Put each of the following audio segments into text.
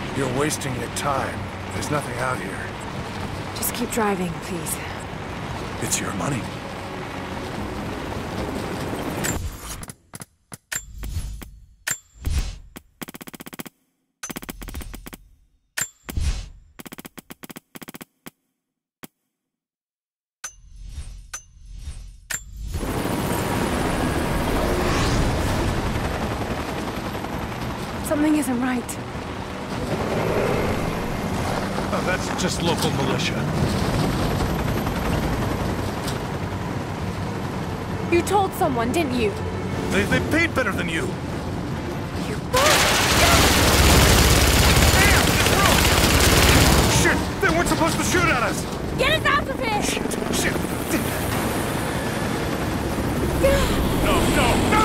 You're wasting your time. There's nothing out here. Just keep driving, please. It's your money. Something isn't right. Oh, that's just local militia. You told someone, didn't you? They paid better than you. You... Damn! Shit! They weren't supposed to shoot at us! Get us out of here! Shit! No, no, no!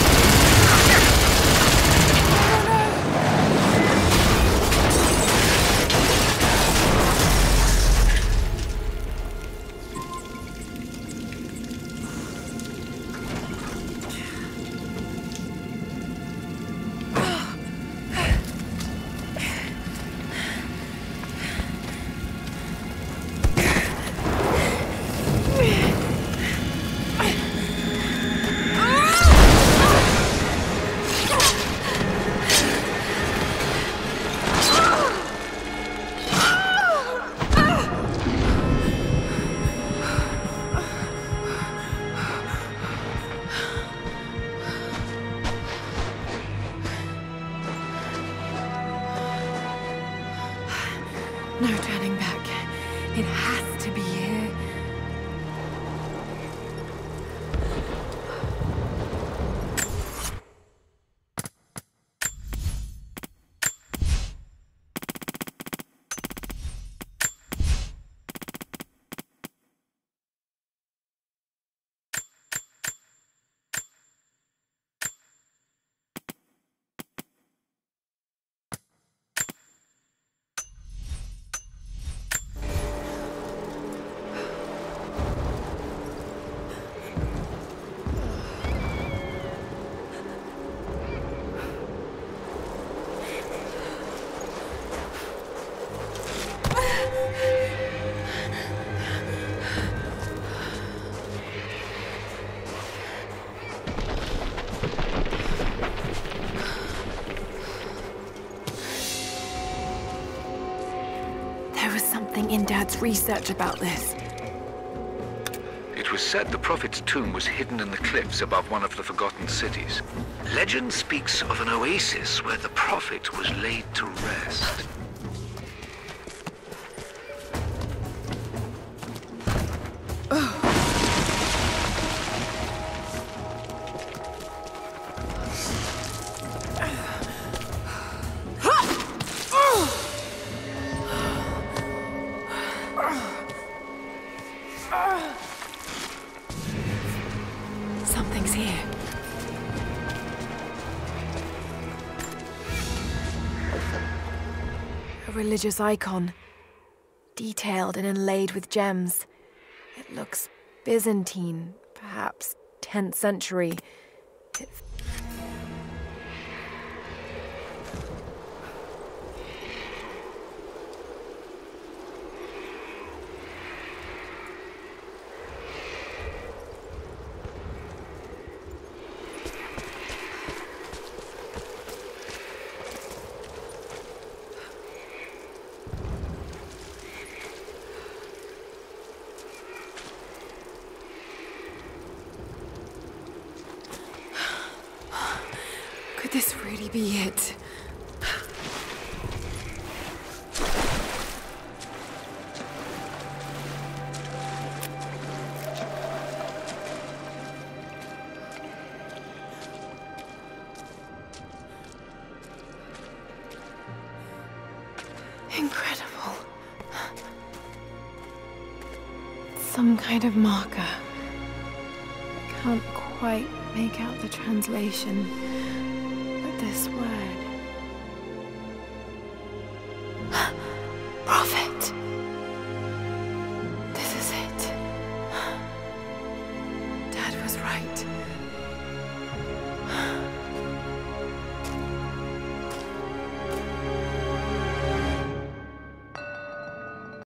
No turning back. It has to be here. In Dad's research about this. It was said the Prophet's tomb was hidden in the cliffs above one of the forgotten cities. Legend speaks of an oasis where the Prophet was laid to rest. Something's here. A religious icon, detailed and inlaid with gems. It looks Byzantine, perhaps 10th century. Could this really be it? Incredible. Some kind of marker. I can't quite make out the translation. This word. Prophet. This is it. Dad was right.